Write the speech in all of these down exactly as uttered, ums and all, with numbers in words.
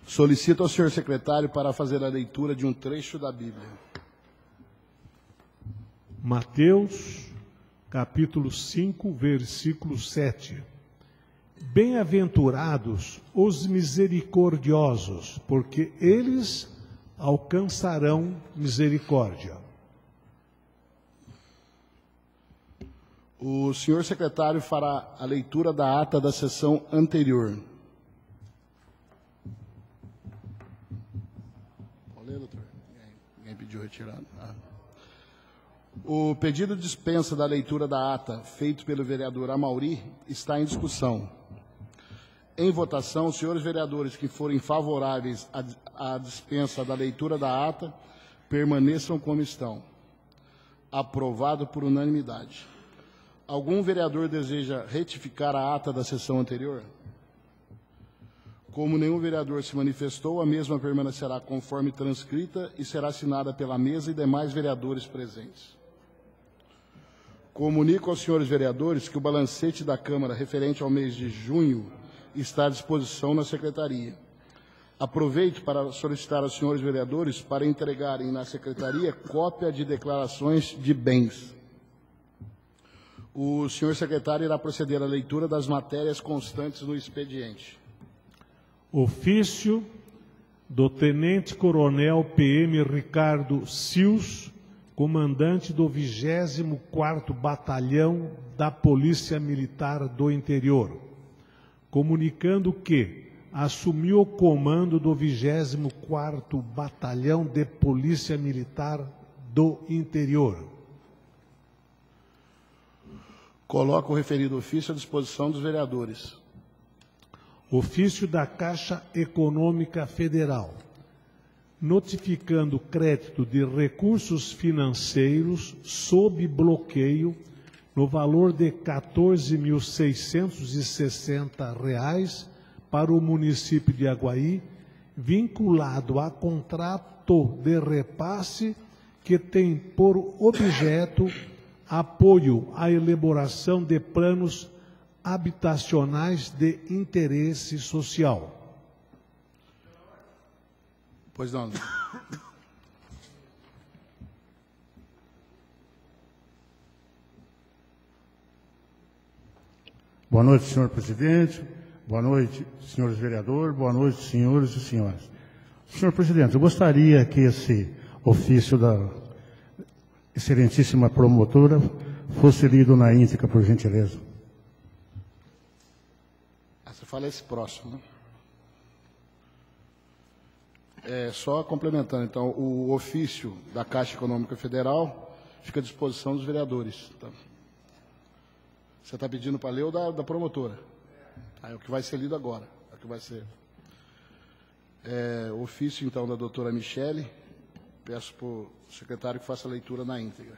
Solicito ao senhor secretário para fazer a leitura de um trecho da Bíblia. Mateus, capítulo cinco, versículo sete. Bem-aventurados os misericordiosos, porque eles alcançarão misericórdia. O senhor secretário fará a leitura da ata da sessão anterior. Pode ler, doutor? Ninguém, ninguém pediu retirada. Ah. O pedido de dispensa da leitura da ata, feito pelo vereador Amauri, está em discussão. Em votação, os senhores vereadores que forem favoráveis à, à dispensa da leitura da ata, permaneçam como estão. Aprovado por unanimidade. Algum vereador deseja retificar a ata da sessão anterior? Como nenhum vereador se manifestou, a mesma permanecerá conforme transcrita e será assinada pela mesa e demais vereadores presentes. Comunico aos senhores vereadores que o balancete da Câmara referente ao mês de junho está à disposição na Secretaria. Aproveito para solicitar aos senhores vereadores para entregarem na Secretaria cópia de declarações de bens. O senhor secretário irá proceder à leitura das matérias constantes no expediente. Ofício do Tenente-Coronel P M Ricardo Sius, comandante do vigésimo quarto Batalhão da Polícia Militar do Interior, comunicando que assumiu o comando do vigésimo quarto Batalhão de Polícia Militar do Interior. Coloco o referido ofício à disposição dos vereadores. Ofício da Caixa Econômica Federal, notificando crédito de recursos financeiros sob bloqueio no valor de quatorze mil seiscentos e sessenta reais para o município de Aguaí, vinculado a contrato de repasse que tem por objeto apoio à elaboração de planos habitacionais de interesse social. Pois não. Boa noite, senhor presidente. Boa noite, senhores vereadores. Boa noite, senhores e senhoras. Senhor presidente, eu gostaria que esse ofício da excelentíssima promotora fosse lido na íntegra, por gentileza. Você fala esse próximo, né? É, só complementando, então, o ofício da Caixa Econômica Federal fica à disposição dos vereadores. Tá? Você está pedindo para ler o da, da promotora? É o que vai ser lido agora. É o que vai ser. É, ofício, então, da doutora Michele. Peço para o secretário que faça a leitura na íntegra.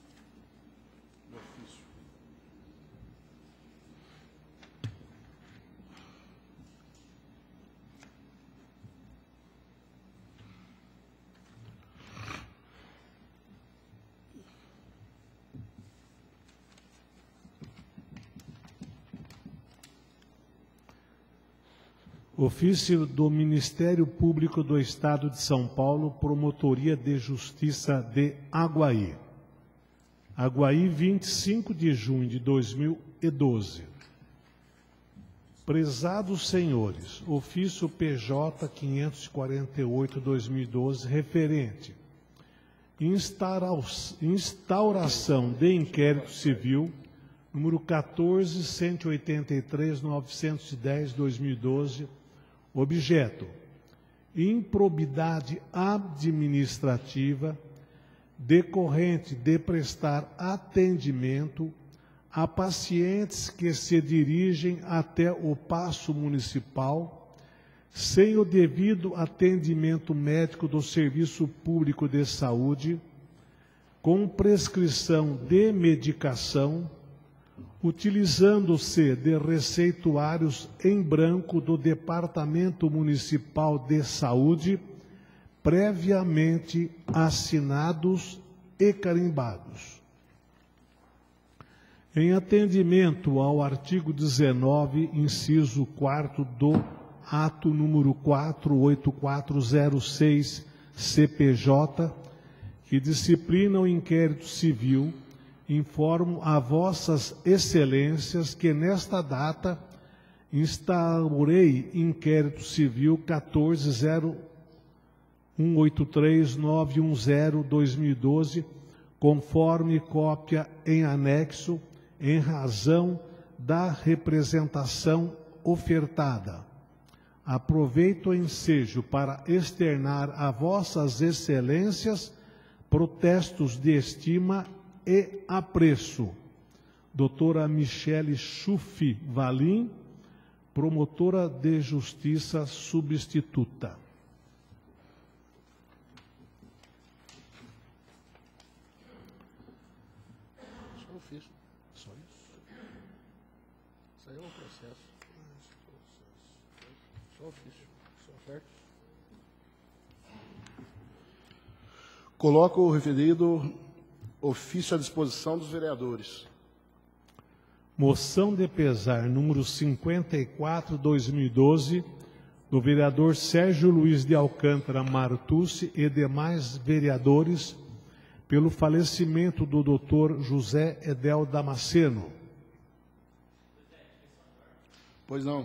Ofício do Ministério Público do Estado de São Paulo, Promotoria de Justiça de Aguaí. Aguaí, vinte e cinco de junho de dois mil e doze. Prezados senhores, ofício P J quinhentos e quarenta e oito, dois mil e doze, referente instauração de inquérito civil, número quatorze, cento e oitenta e três, novecentos e dez, dois mil e doze, objeto: improbidade administrativa decorrente de prestar atendimento a pacientes que se dirigem até o Paço Municipal sem o devido atendimento médico do Serviço Público de Saúde, com prescrição de medicação, utilizando-se de receituários em branco do Departamento Municipal de Saúde, previamente assinados e carimbados. Em atendimento ao artigo dezenove, inciso quarto do ato número quatro oito quatro zero seis C P J, que disciplina o inquérito civil, informo a vossas excelências que nesta data instaurei inquérito civil quatorze zero um oito três nove um zero barra dois mil e doze, conforme cópia em anexo, em razão da representação ofertada. Aproveito o ensejo para externar a vossas excelências protestos de estima e apreço. Doutora Michele Schuff Valim, promotora de justiça substituta. Só o ofício. Só isso. Isso aí é o processo. Só o ofício. Só certo? Coloco o referido ofício à disposição dos vereadores. Moção de pesar número cinquenta e quatro, dois mil e doze, do vereador Sérgio Luiz de Alcântara Martucci e demais vereadores, pelo falecimento do doutor José Edel Damasceno. Pois não.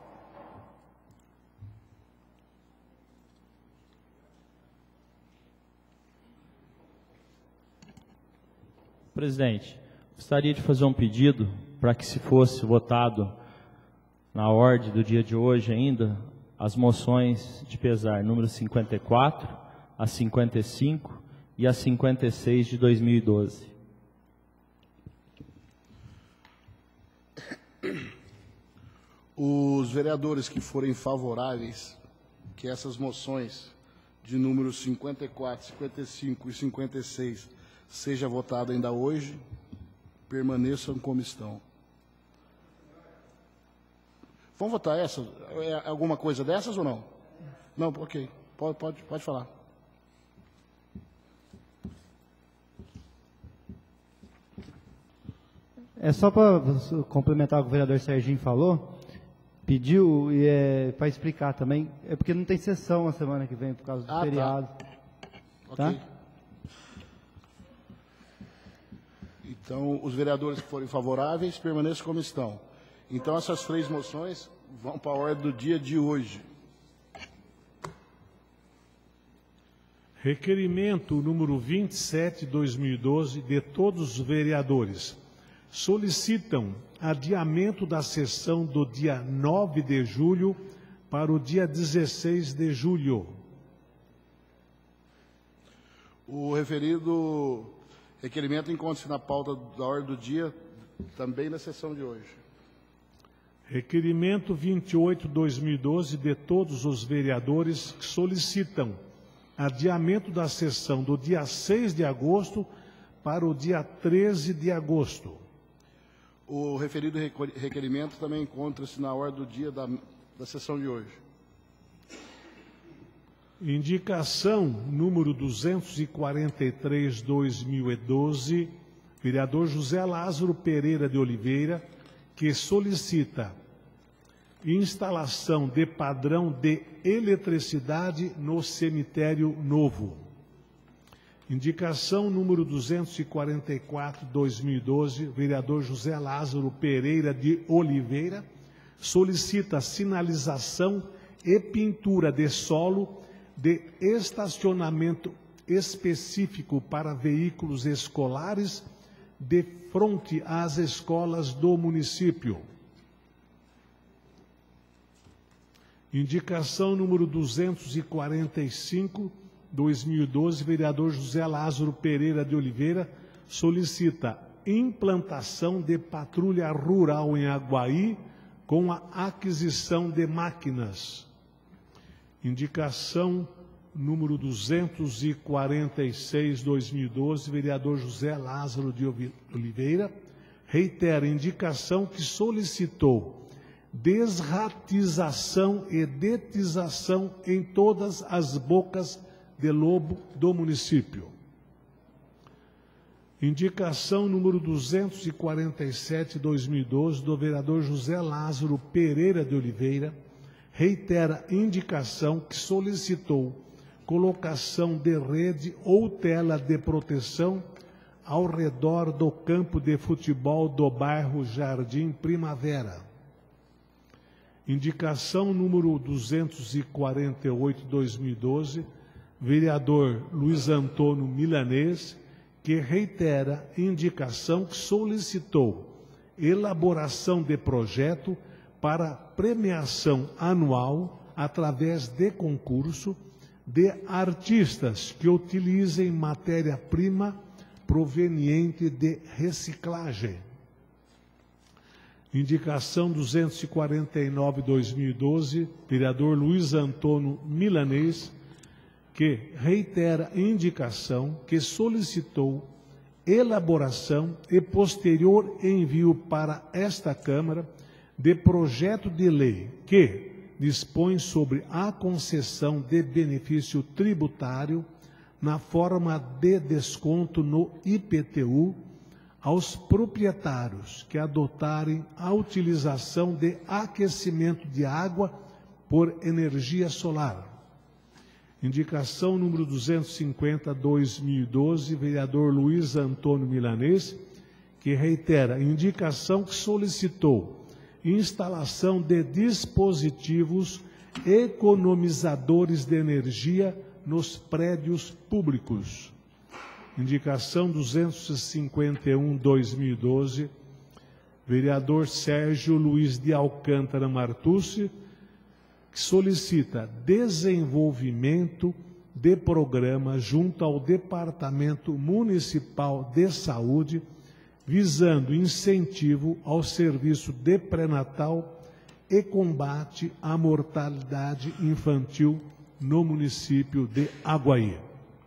Presidente, gostaria de fazer um pedido para que, se fosse votado na ordem do dia de hoje ainda, as moções de pesar número cinquenta e quatro, a cinquenta e cinco e a cinquenta e seis de dois mil e doze. Os vereadores que forem favoráveis que essas moções de números cinquenta e quatro, cinquenta e cinco e cinquenta e seis seja votada ainda hoje, permaneçam como estão. Vamos votar essa? É alguma coisa dessas ou não? Não, ok. Pode, pode, pode falar. É só para complementar o que o vereador Serginho falou, pediu e é, para explicar também, é porque não tem sessão a semana que vem por causa do Ah, feriado. tá. Ok. Tá? Então, os vereadores que forem favoráveis, permaneçam como estão. Então, essas três moções vão para a ordem do dia de hoje. Requerimento número vinte e sete, dois mil e doze, de todos os vereadores. Solicitam adiamento da sessão do dia nove de julho para o dia dezesseis de julho. O referido requerimento encontra-se na pauta da ordem do dia, também na sessão de hoje. Requerimento vinte e oito, dois mil e doze, de todos os vereadores que solicitam adiamento da sessão do dia seis de agosto para o dia treze de agosto. O referido requerimento também encontra-se na ordem do dia da, da sessão de hoje. Indicação número duzentos e quarenta e três, dois mil e doze, vereador José Lázaro Pereira de Oliveira, que solicita instalação de padrão de eletricidade no cemitério novo. Indicação número duzentos e quarenta e quatro, dois mil e doze, vereador José Lázaro Pereira de Oliveira, solicita sinalização e pintura de solo de estacionamento específico para veículos escolares de frente às escolas do município. Indicação número duzentos e quarenta e cinco, dois mil e doze, vereador José Lázaro Pereira de Oliveira, solicita implantação de patrulha rural em Aguaí com a aquisição de máquinas. Indicação número duzentos e quarenta e seis, dois mil e doze, vereador José Lázaro de Oliveira, reitera indicação que solicitou desratização e detização em todas as bocas de lobo do município. Indicação número duzentos e quarenta e sete, dois mil e doze, do vereador José Lázaro Pereira de Oliveira, reitera indicação que solicitou colocação de rede ou tela de proteção ao redor do campo de futebol do bairro Jardim Primavera. Indicação número duzentos e quarenta e oito, dois mil e doze, vereador Luiz Antônio Milanês, que reitera indicação que solicitou elaboração de projeto para premiação anual através de concurso de artistas que utilizem matéria-prima proveniente de reciclagem. Indicação duzentos e quarenta e nove, dois mil e doze, vereador Luiz Antônio Milanês, que reitera indicação que solicitou elaboração e posterior envio para esta Câmara de projeto de lei que dispõe sobre a concessão de benefício tributário na forma de desconto no I P T U aos proprietários que adotarem a utilização de aquecimento de água por energia solar. Indicação número duzentos e cinquenta, dois mil e doze, vereador Luiz Antônio Milanês, que reitera indicação que solicitou instalação de dispositivos economizadores de energia nos prédios públicos. Indicação duzentos e cinquenta e um, dois mil e doze, vereador Sérgio Luiz de Alcântara Martucci, que solicita desenvolvimento de programa junto ao Departamento Municipal de Saúde, visando incentivo ao serviço de pré-natal e combate à mortalidade infantil no município de Aguaí.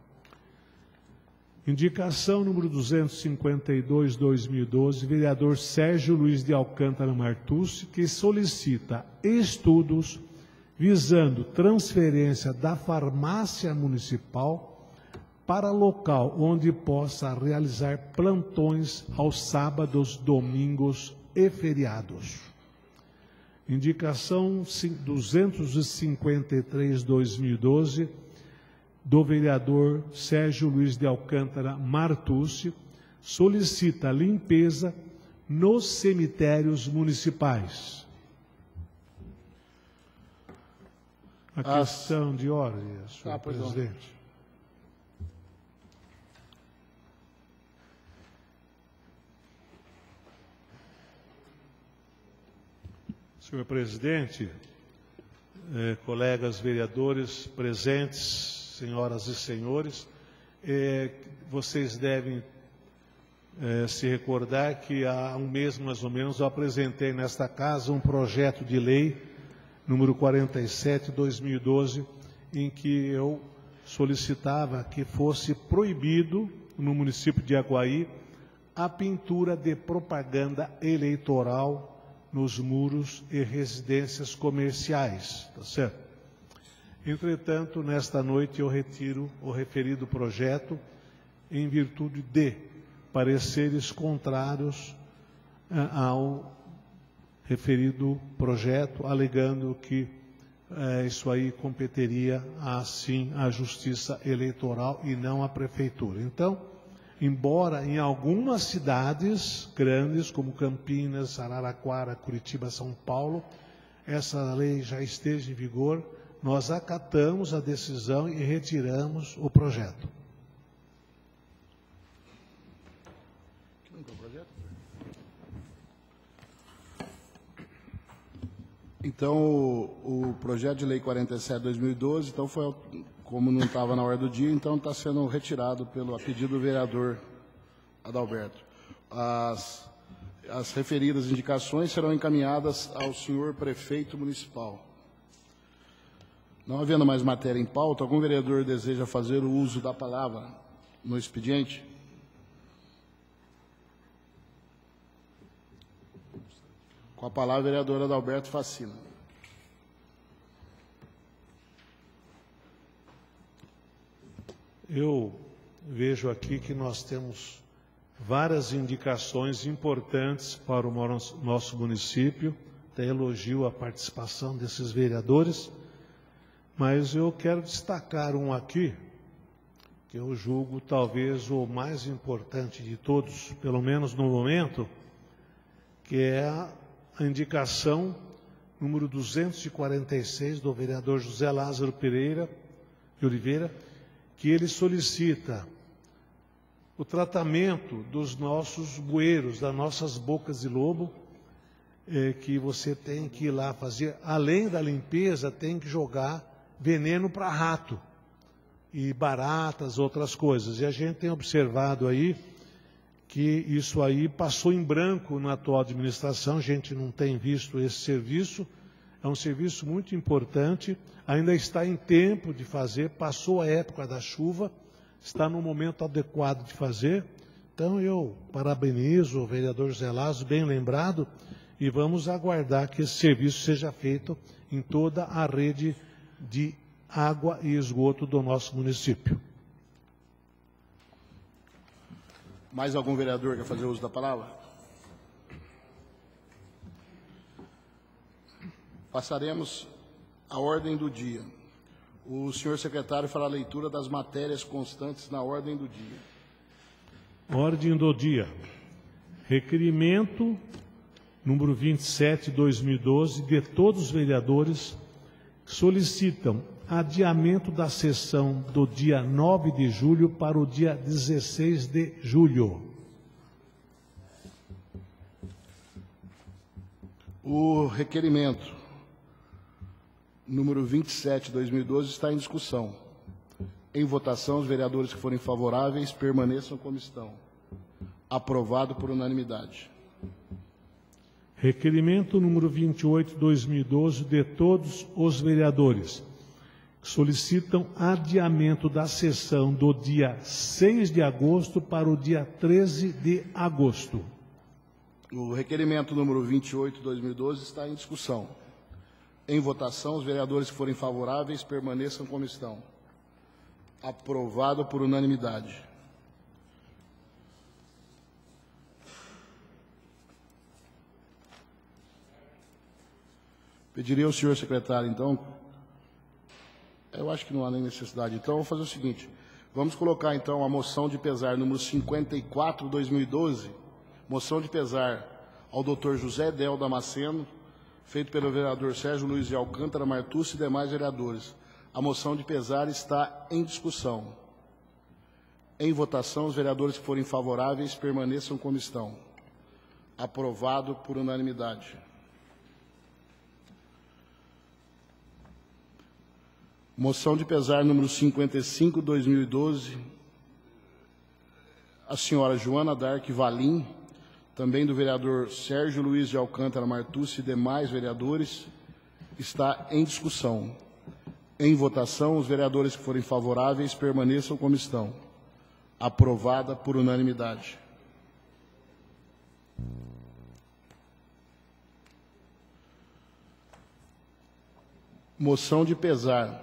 Indicação número duzentos e cinquenta e dois, dois mil e doze, vereador Sérgio Luiz de Alcântara Martucci, que solicita estudos visando transferência da farmácia municipal para local onde possa realizar plantões aos sábados, domingos e feriados. Indicação duzentos e cinquenta e três, dois mil e doze, do vereador Sérgio Luiz de Alcântara Martucci, solicita limpeza nos cemitérios municipais. A As... questão de ordem, senhor ah, presidente. Senhor presidente, eh, colegas vereadores presentes, senhoras e senhores, eh, vocês devem eh, se recordar que há um mês mais ou menos eu apresentei nesta casa um projeto de lei número quarenta e sete, dois mil e doze, em que eu solicitava que fosse proibido no município de Aguaí a pintura de propaganda eleitoral nos muros e residências comerciais, tá certo? Entretanto, nesta noite eu retiro o referido projeto em virtude de pareceres contrários ah, ao referido projeto, alegando que eh, isso aí competeria assim à Justiça Eleitoral e não à Prefeitura. Então, embora em algumas cidades grandes, como Campinas, Araraquara, Curitiba, São Paulo, essa lei já esteja em vigor, nós acatamos a decisão e retiramos o projeto. Então, o, o projeto de lei quarenta e sete, dois mil e doze, então foi, como não estava na ordem do dia, então está sendo retirado pelo a pedido do vereador Adalberto. As, as referidas indicações serão encaminhadas ao senhor prefeito municipal. Não havendo mais matéria em pauta, algum vereador deseja fazer o uso da palavra no expediente? Com a palavra, o vereador Adalberto Facina. Eu vejo aqui que nós temos várias indicações importantes para o nosso município, até elogio a participação desses vereadores, mas eu quero destacar um aqui, que eu julgo talvez o mais importante de todos, pelo menos no momento, que é a indicação número duzentos e quarenta e seis do vereador José Lázaro Pereira de Oliveira, que ele solicita o tratamento dos nossos bueiros, das nossas bocas de lobo, eh, que você tem que ir lá fazer, além da limpeza, tem que jogar veneno para rato e baratas, outras coisas. E a gente tem observado aí que isso aí passou em branco na atual administração, a gente não tem visto esse serviço, é um serviço muito importante, ainda está em tempo de fazer, passou a época da chuva, está no momento adequado de fazer. Então eu parabenizo o vereador José Lázaro, bem lembrado, e vamos aguardar que esse serviço seja feito em toda a rede de água e esgoto do nosso município. Mais algum vereador quer fazer uso da palavra? Passaremos à ordem do dia. O senhor secretário fará a leitura das matérias constantes na ordem do dia. Ordem do dia. Requerimento número vinte e sete, dois mil e doze, de todos os vereadores que solicitam adiamento da sessão do dia nove de julho para o dia dezesseis de julho. O requerimento número vinte e sete, dois mil e doze está em discussão. Em votação, os vereadores que forem favoráveis permaneçam como estão. Aprovado por unanimidade. Requerimento número vinte e oito, dois mil e doze, de todos os vereadores que solicitam adiamento da sessão do dia seis de agosto para o dia treze de agosto. O requerimento número vinte e oito, dois mil e doze está em discussão. Em votação, os vereadores que forem favoráveis permaneçam como estão. Aprovado por unanimidade. Pediria ao senhor secretário, então, eu acho que não há nem necessidade, então, vou fazer o seguinte, vamos colocar, então, a moção de pesar número cinquenta e quatro, dois mil e doze, moção de pesar ao doutor José Del Damasceno, feito pelo vereador Sérgio Luiz de Alcântara Martucci e demais vereadores. A moção de pesar está em discussão. Em votação, os vereadores que forem favoráveis permaneçam como estão. Aprovado por unanimidade. Moção de pesar número cinquenta e cinco, dois mil e doze, a senhora Joana Dark Valim, também do vereador Sérgio Luiz de Alcântara Martucci e demais vereadores, está em discussão. Em votação, os vereadores que forem favoráveis permaneçam como estão. Aprovada por unanimidade. Moção de pesar.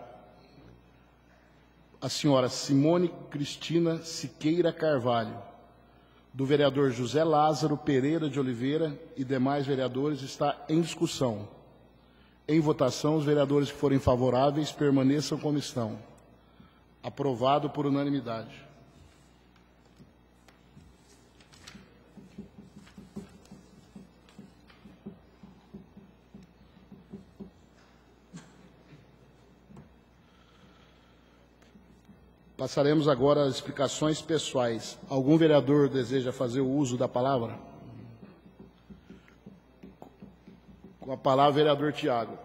A senhora Simone Cristina Siqueira Carvalho, do vereador José Lázaro Pereira de Oliveira e demais vereadores, está em discussão. Em votação, os vereadores que forem favoráveis permaneçam como estão. Aprovado por unanimidade. Passaremos agora às explicações pessoais. Algum vereador deseja fazer o uso da palavra? Com a palavra, vereador Tiago.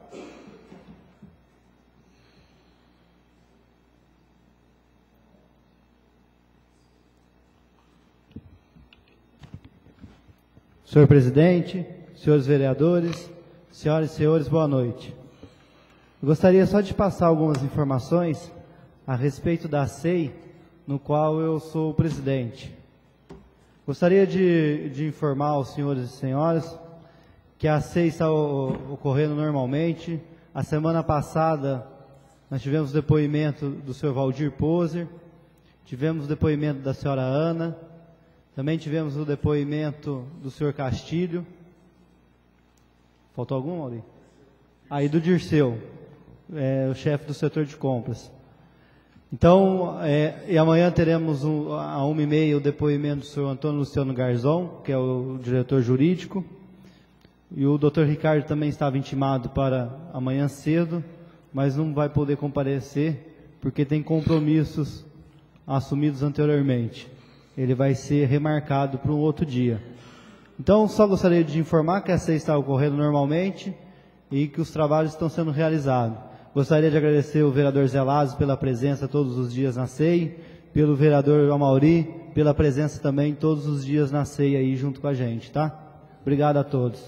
Senhor presidente, senhores vereadores, senhoras e senhores, boa noite. Eu gostaria só de passar algumas informações a respeito da S E I, no qual eu sou o presidente. Gostaria de, de informar os senhores e senhoras que a S E I está o, ocorrendo normalmente. A semana passada nós tivemos depoimento do senhor Valdir Poser, tivemos depoimento da senhora Ana, também tivemos o depoimento do senhor Castilho. Faltou algum, Mauri? Aí do Dirceu, é, o chefe do setor de compras. Então, é, e amanhã teremos um, a uma e meia o depoimento do senhor Antônio Luciano Garzon, que é o diretor jurídico, e o doutor Ricardo também estava intimado para amanhã cedo, mas não vai poder comparecer, porque tem compromissos assumidos anteriormente. Ele vai ser remarcado para um outro dia. Então, só gostaria de informar que a C E I está ocorrendo normalmente e que os trabalhos estão sendo realizados. Gostaria de agradecer o vereador Zé Lázaro pela presença todos os dias na C E I, pelo vereador Amauri, pela presença também todos os dias na C E I aí junto com a gente, tá? Obrigado a todos.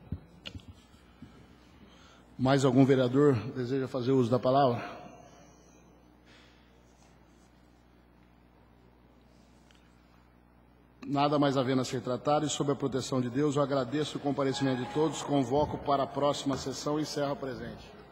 Mais algum vereador deseja fazer uso da palavra? Nada mais havendo a ser tratado e sob a proteção de Deus, eu agradeço o comparecimento de todos, convoco para a próxima sessão e encerro a presente.